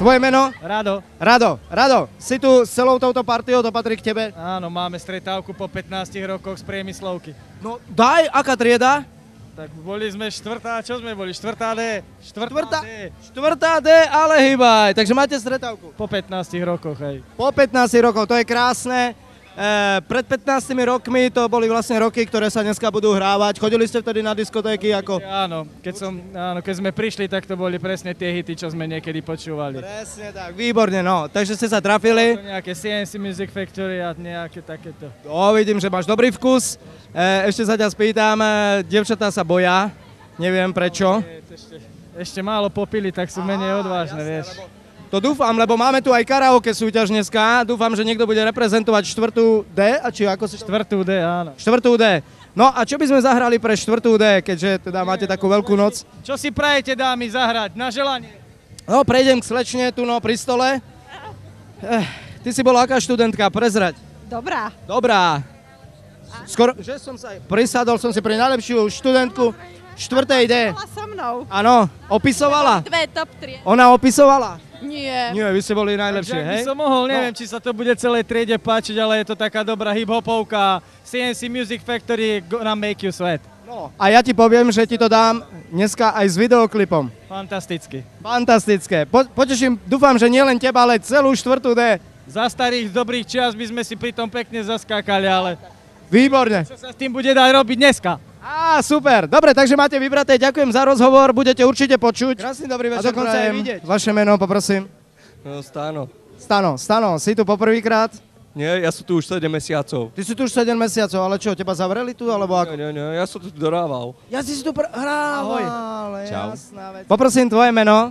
Tvoje meno? Rado. Rado, si tu s celou touto partiou, to patrí k tebe? Áno, máme stretávku po 15 rokoch z priemyslovky. No daj, aká trieda? Tak boli sme štvrtá, čo sme boli? Štvrtá D. Štvrtá D, ale hýbaj, takže máte stretávku. Po 15 rokoch, hej. Po 15 rokov, to je krásne. Pred 15 rokmi to boli vlastne roky, ktoré sa dneska budú hrávať. Chodili ste vtedy na diskotéky ako... Áno, keď sme prišli, tak to boli presne tie hity, čo sme niekedy počúvali. Presne tak, výborne, no. Takže ste sa trafili. Nejaké CNC Music Factory a nejaké takéto. Vidím, že máš dobrý vkus. Ešte sa ťa spýtam, dievčatá sa boja, neviem prečo. Ešte málo popili, tak sú menej odvážne, jasné, vieš. To dúfam, lebo máme tu aj karaoke súťaž dneska. Dúfam, že niekto bude reprezentovať 4. D, a či ako si... 4. D, áno. 4. D. No a čo by sme zahrali pre 4. D, keďže teda máte takú veľkú noc? Čo si prajete, dámy, zahrať? Na želanie. No, prejdem k slečne tu no pri stole. Ty si bola aká študentka? Prezrať. Dobrá. Skoro, že som sa prisadol som si pre najlepšiu študentku 4. D. So mnou. Áno, opisovala? Dve top 3. Ona opisovala? Nie. Nie, vy ste boli najlepšie, Ak by hej? som mohol, neviem, či sa to bude celé triede páčiť, ale je to taká dobrá hip-hopovka. CNC Music Factory, gonna make you sweat. No, a ja ti poviem, že ti to dám dneska aj s videoklipom. Fantasticky. Fantastické. Poteším, dúfam, že nielen teba, ale celú 4. D. Za starých dobrých čias by sme si pri tom pekne zaskákali, ale Výborne. čo sa s tým bude dať robiť dneska? Super. Dobre, takže máte vybraté. Ďakujem za rozhovor, budete určite počuť. Krásny dobrý A večer dokonca aj prajem. vidieť. Vaše meno, poprosím. Stano. Stano, si tu poprvýkrát? Nie, ja som tu už 7 mesiacov. Ty si tu už 7 mesiacov, ale čo, teba zavreli tu, alebo ako? Nie, ja som tu dorával. Ja si tu hrával, Čau. jasná vec. Poprosím tvoje meno.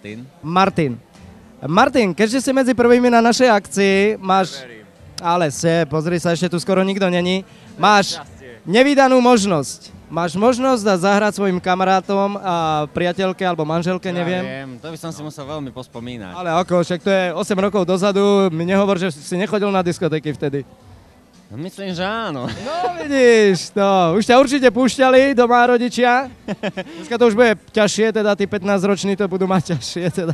Martin, keďže si medzi prvými na našej akcii, máš... Ale pozri sa, ešte tu skoro nikto není. Máš nevydanú možnosť. Máš možnosť dať zahrať svojim kamarátom a priateľke alebo manželke, neviem. Ja viem, to by som si musel veľmi pospomínať. Ale ako, však to je 8 rokov dozadu, mi nehovor, že si nechodil na diskotéky vtedy. No, myslím, že áno. No vidíš, to. Už ťa určite púšťali doma rodičia. Dneska to už bude ťažšie, teda tí 15-roční to budú mať ťažšie, teda.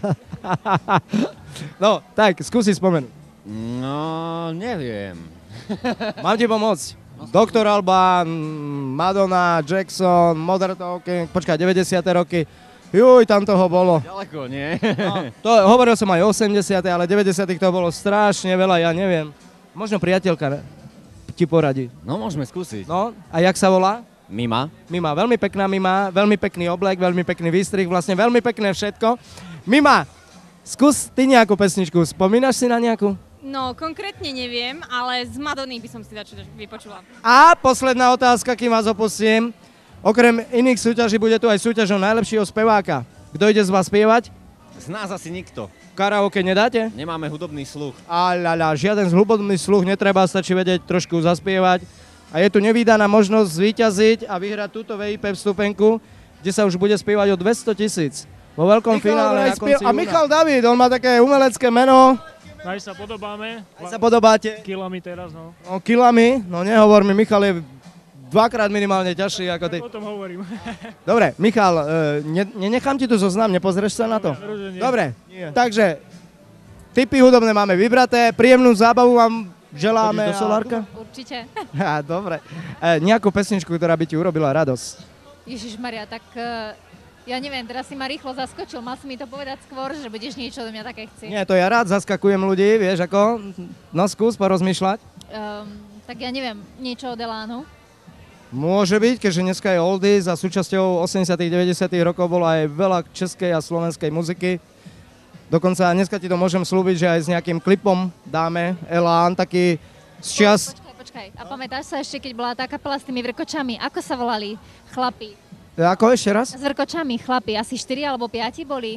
No, tak, skúsi spomenúť. No, neviem. Mám ti pomôcť. Doktor Alban, Madonna, Jackson, Modern Talking, počkaj, 90. roky. Juj, tam toho bolo. Ďaleko, nie? No, to hovoril som aj 80., ale 90. to bolo strašne veľa, ja neviem. Možno priateľka ti poradí. No, môžeme skúsiť. No, a jak sa volá? Mima. Mima, veľmi pekná Mima, veľmi pekný oblek, veľmi pekný výstrih, vlastne veľmi pekné všetko. Mima, skús ty nejakú pesničku, spomínaš si na nejakú? No, konkrétne neviem, ale z Madony by som si dačo vypočula. A posledná otázka, kým vás opustím. Okrem iných súťaží bude tu aj súťaž o najlepšieho speváka. Kto ide z vás spievať? Z nás asi nikto. Karaoke nedáte? Nemáme hudobný sluch. Žiaden zhlubodný sluch netreba, stačí vedieť trošku zaspievať. A je tu nevídaná možnosť zvíťaziť a vyhrať túto VIP vstupenku, kde sa už bude spievať o 200 000. Vo veľkom finále na konci A Michal David, on má také umelecké meno. Aj sa podobáme. Aj sa podobáte. Kilami teraz, no. No, kilami? No nehovor mi, Michal je dvakrát minimálne ťažší ako ty. O tom hovorím. Dobre, Michal, nenechám ti tu zoznam, nepozrieš sa na to? Dobre, takže tipy hudobné máme vybraté, príjemnú zábavu vám želáme. Chodíš do Solárka? Určite. Dobre. Nejakú pesničku, ktorá by ti urobila radosť. Ježišmaria, tak ja neviem, teraz si ma rýchlo zaskočil, mal si mi to povedať skôr, že budeš niečo do mňa také chcieť. Nie, to ja rád zaskakujem ľudí, vieš ako? No skús porozmýšľať. Tak ja neviem, niečo od Elánu. Môže byť, keďže dneska je oldies a súčasťou 80 90 rokov bolo aj veľa českej a slovenskej muziky. Dokonca dneska ti to môžem slúbiť, že aj s nejakým klipom dáme Elán, taký z čas... Počkaj. A pamätáš sa ešte, keď bola tá kapela s tými vrkočami? Ako sa volali chlapi? Ako ešte raz? S vrkočami chlapi. Asi 4 alebo 5 boli.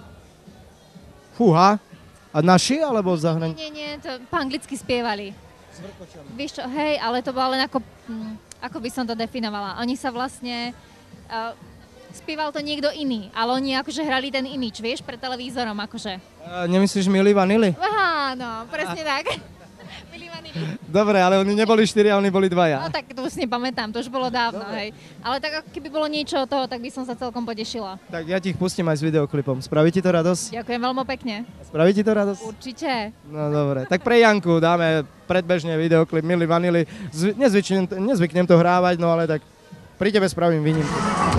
Fúha. A naši alebo zahraniční? Nie, to po anglicky spievali. S vrkočami. Vieš čo, hej, ale to bolo len ako by som to definovala. Oni sa vlastne... spieval to niekto iný, ale oni akože hrali ten imič, vieš, pred televízorom akože. Nemyslíš Milli Vanilli? Aha, no, presne tak. Milli Vanilli. Dobre, ale oni neboli 4, oni boli 2. No tak to už si nepamätám, to už bolo dávno, hej. Ale tak ako keby bolo niečo od toho, tak by som sa celkom potešila. Tak ja ti ich pustím aj s videoklipom. Spraví ti to radosť? Ďakujem veľmi pekne. Spraví ti to radosť? Určite. No dobre, tak pre Janku dáme predbežne videoklip Milli Vanilli. Nezvyknem to hrávať, no ale tak pri tebe spravím výnimku.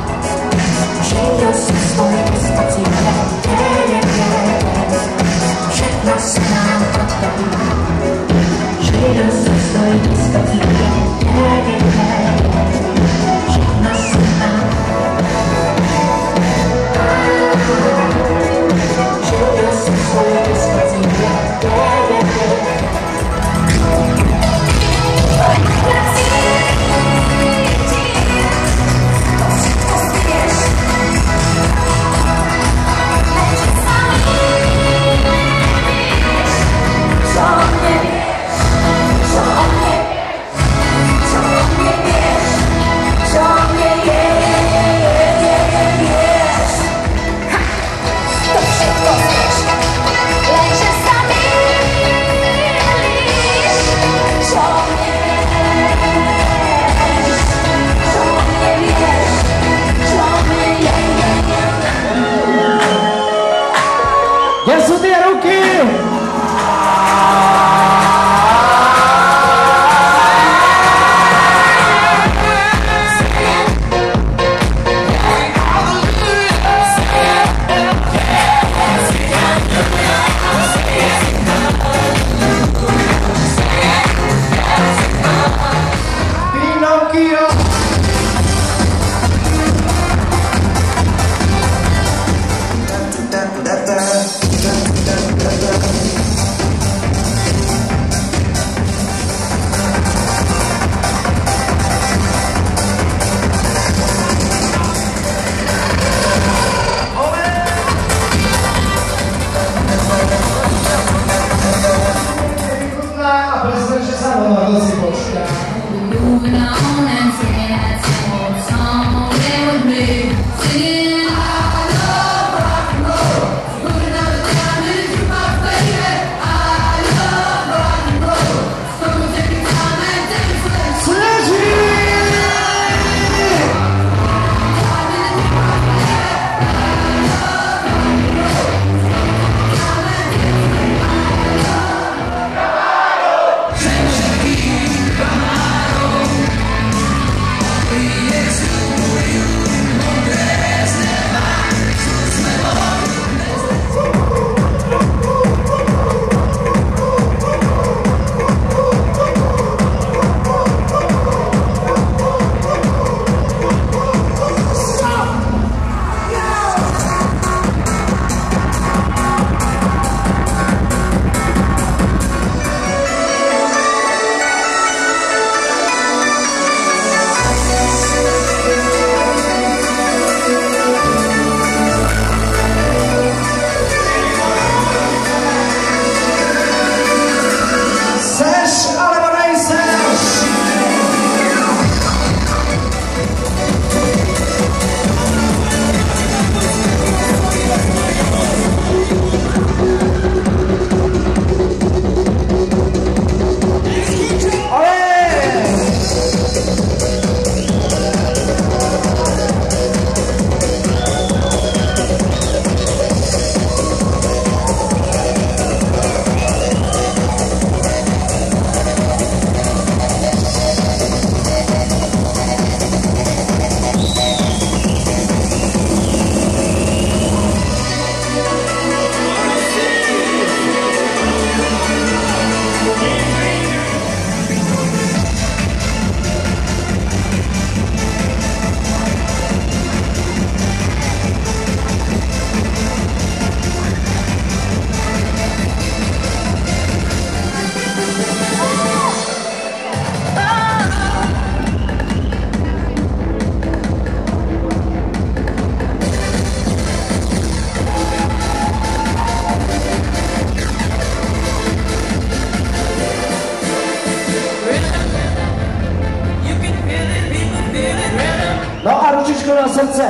ručičku na srdce.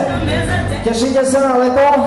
Těšíte se na leto?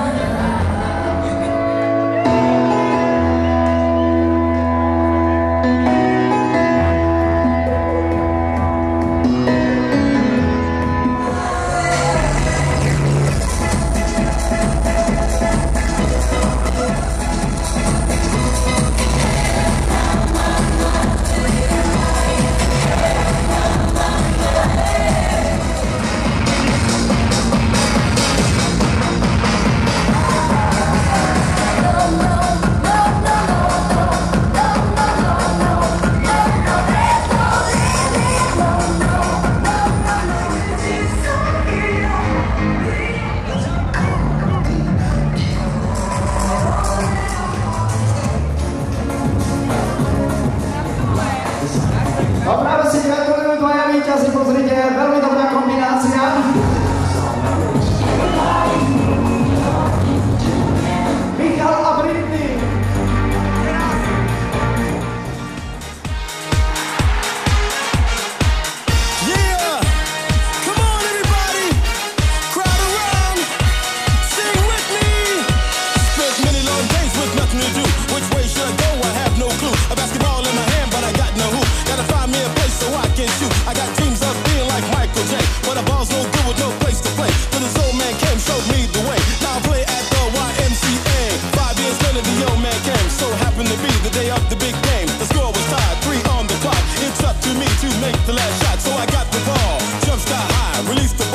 listo.